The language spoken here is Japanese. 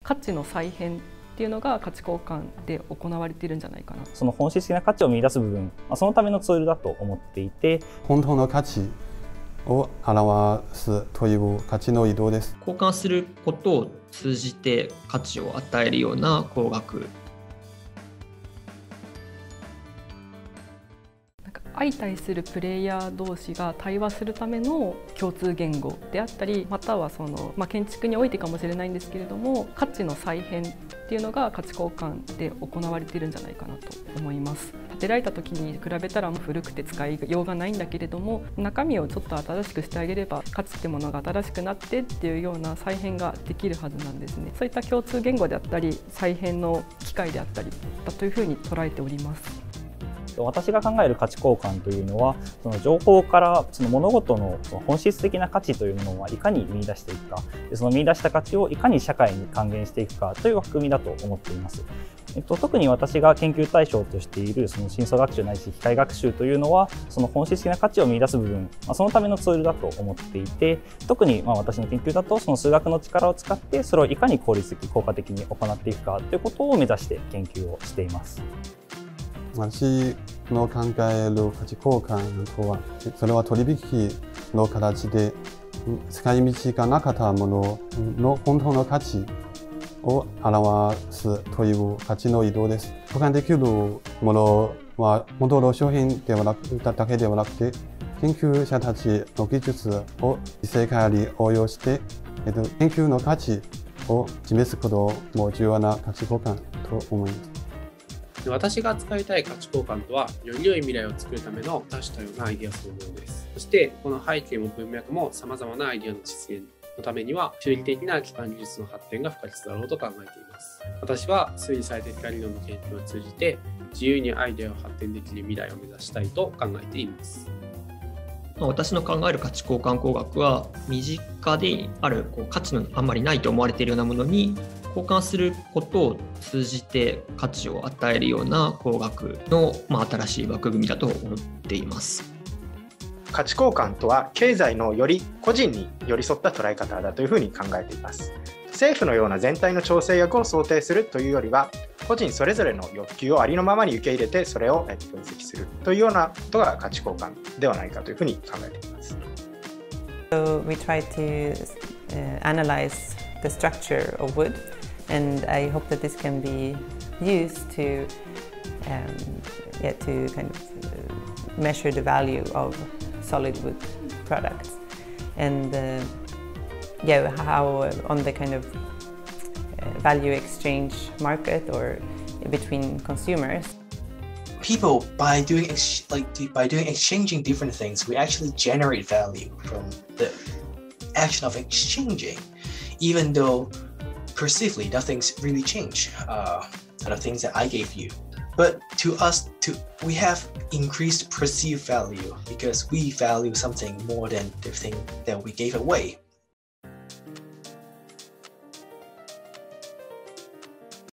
価値の再編っていうのが価値交換で行われているんじゃないかな。 その本質的な価値を見出す部分、そのためのツールだと思っていて、 本当の価値を表すという価値の移動です。 交換することを通じて価値を与えるような工学。 相対するプレイヤー同士が対話するための共通言語であったり、または建築においてかもしれないんですけれども、価値の再編っていうのが価値交換で行われているんじゃないかなと思います。建てられた時に比べたら古くて使いようがないんだけれども、中身をちょっと新しくしてあげれば価値ってものが新しくなってっていうような再編ができるはずなんですね。そういった共通言語であったり再編の機会であったりだというふうに捉えております。 私が考える価値交換というのは、その情報からその物事の本質的な価値というものをいかに見出していくか、その見出した価値をいかに社会に還元していくかという枠組みだと思っています。特に私が研究対象としているその深層学習ないし機械学習というのは、その本質的な価値を見出す部分、そのためのツールだと思っていて、特に私の研究だとその数学の力を使ってそれをいかに効率的、効果的に行っていくかということを目指して研究をしています。 私の考える価値交換とは、それは取引の形で使い道がなかったものの本当の価値を表すという価値の移動です。交換できるものは本当の商品ではなくだけではなくて、研究者たちの技術を実世界に応用して、研究の価値を示すことも重要な価値交換と思います。 私が使いたい価値交換とは、より良い未来を作るための多種多様なアイデアそのものです。そして、この背景も文脈も様々なアイデアの実現のためには、修理的な基幹技術の発展が不可欠だろうと考えています。私は推理最適化理論の研究を通じて、自由にアイデアを発展できる未来を目指したいと考えています。 私の考える価値交換工学は、身近である価値のあんまりないと思われているようなものに交換することを通じて価値を与えるような工学の、新しい枠組みだと思っています。 価値交換とは、経済のより個人に寄り添った捉え方だというふうに考えています。政府のような全体の調整役を想定するというよりは、個人それぞれの欲求をありのままに受け入れて、それを分析するというようなことが価値交換ではないかというふうに考えています。 So we try to analyze the structure of wood, and I hope that this can be used to kind of measure the value of solid wood products, and how on the kind of value exchange market or between consumers. People, by doing exchanging different things, we actually generate value from the action of exchanging, even though perceively nothing's really changed out of things that I gave you. But to us, we have increased perceived value because we value something more than the thing that we gave away.